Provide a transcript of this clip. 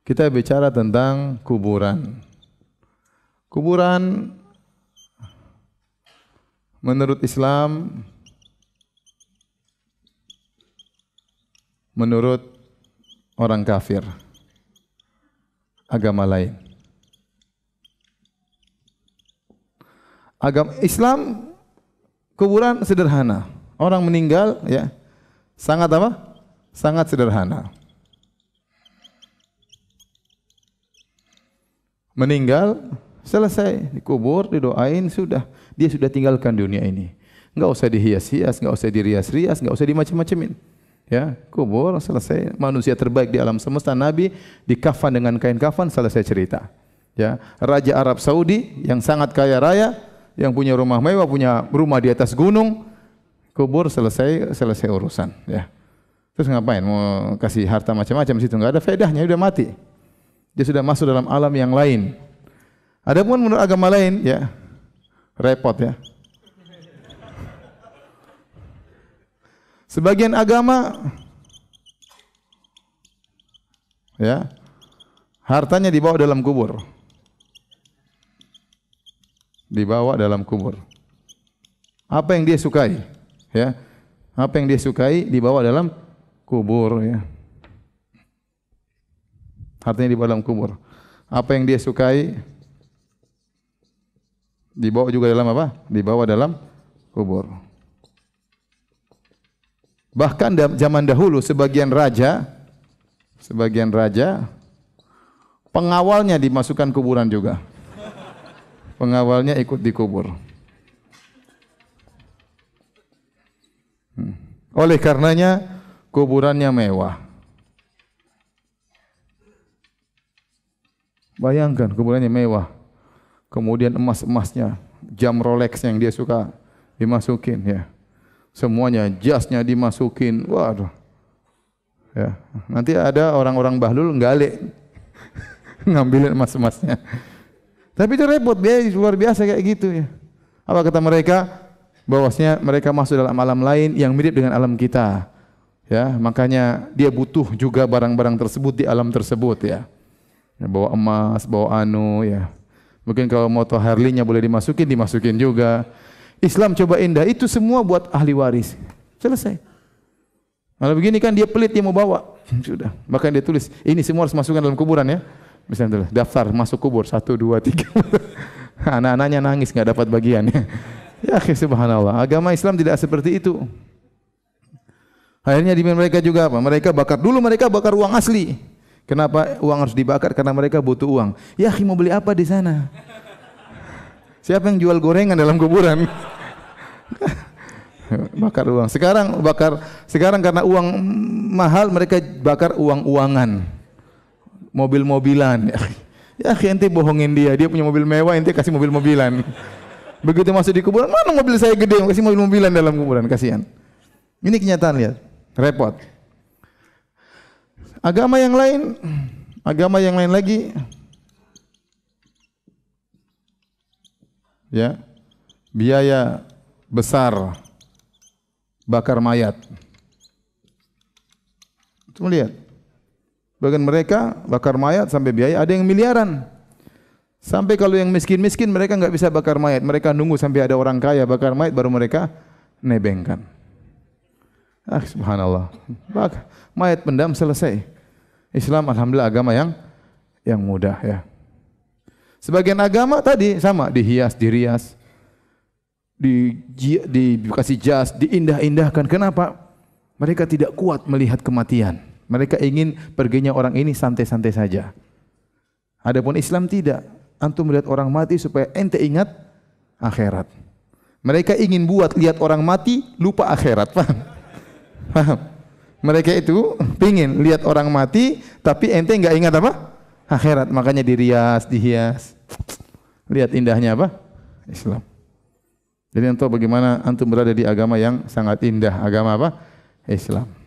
Kita bicara tentang kuburan. Kuburan menurut Islam, menurut orang kafir, agama lain. Agama Islam, kuburan sederhana. Orang meninggal ya, sangat apa? Sangat sederhana. Meninggal, selesai, dikubur, didoain, sudah. Dia sudah tinggalkan dunia ini. Enggak usah dihias-hias, enggak usah dirias-rias, enggak usah dimacam-macamin. Ya, kubur, selesai. Manusia terbaik di alam semesta, Nabi dikafan dengan kain kafan, selesai cerita. Ya, Raja Arab Saudi yang sangat kaya raya, yang punya rumah mewah, punya rumah di atas gunung, kubur, selesai urusan. Ya. Terus ngapain? Mau kasih harta macam-macam situ? Enggak ada faedahnya, sudah mati. Dia sudah masuk dalam alam yang lain. Adapun menurut agama lain, ya repot ya. Sebagian agama, ya hartanya dibawa dalam kubur, dibawa dalam kubur. Apa yang dia sukai, ya apa yang dia sukai dibawa dalam kubur, ya. Hartanya dibawa dalam kubur. Apa yang dia sukai dibawa juga dalam apa? Dibawa dalam kubur. Bahkan zaman dahulu sebagian raja pengawalnya dimasukkan kuburan juga. Pengawalnya ikut dikubur. Oleh karenanya kuburannya mewah. Bayangkan kuburannya mewah. Kemudian emas-emasnya, jam Rolex yang dia suka dimasukin, ya. Semuanya, jasnya dimasukin. Waduh. Ya, nanti ada orang-orang bahlul gale ngambilin emas-emasnya. Tapi itu repot, biaya luar biasa kayak gitu, ya. Apa kata mereka? Bahwasanya mereka masuk dalam alam lain yang mirip dengan alam kita. Ya, makanya dia butuh juga barang-barang tersebut di alam tersebut, ya. Ya, bawa emas, bawa ya. Mungkin kalau motor Harley-nya boleh dimasukin juga. Islam coba indah, itu semua buat ahli waris. Selesai. Kalau begini kan dia pelit, dia mau bawa. Sudah. Bahkan dia tulis, ini semua harus masukkan dalam kuburan, ya. Misalnya daftar masuk kubur 1, 2, 3. Anak-anaknya nangis enggak dapat bagiannya. Ya, subhanallah. Agama Islam tidak seperti itu. Akhirnya di mereka juga apa? Mereka bakar uang asli. Kenapa uang harus dibakar? Karena mereka butuh uang. Ya, mau beli apa di sana? Siapa yang jual gorengan dalam kuburan? Bakar uang. Sekarang karena uang mahal, mereka bakar uang-uangan, mobil-mobilan. Ya, ente bohongin dia. Dia punya mobil mewah, ente kasih mobil-mobilan. Begitu masuk di kuburan, mana mobil saya gede, kasih mobil-mobilan dalam kuburan, kasihan. Ini kenyataan, lihat. Repot. Agama yang lain lagi, ya, biaya besar bakar mayat. Cuma lihat, bagian mereka bakar mayat sampai biaya ada yang miliaran. Sampai kalau yang miskin-miskin mereka enggak bisa bakar mayat, mereka nunggu sampai ada orang kaya bakar mayat baru mereka nebengkan. Subhanallah. Mayat pendam, selesai. Islam alhamdulillah agama yang mudah, ya. Sebagian agama tadi sama, dihias, dirias, dikasih jas, diindah-indahkan. Kenapa? Mereka tidak kuat melihat kematian. Mereka ingin perginya orang ini santai-santai saja. Adapun Islam tidak. Antum melihat orang mati supaya ente ingat akhirat. Mereka ingin buat lihat orang mati lupa akhirat, paham? Paham? Mereka itu pingin lihat orang mati, tapi ente enggak ingat apa? Akhirat. Makanya dirias, dihias. Lihat indahnya apa? Islam. Jadi antum bagaimana antum berada di agama yang sangat indah. Agama apa? Islam.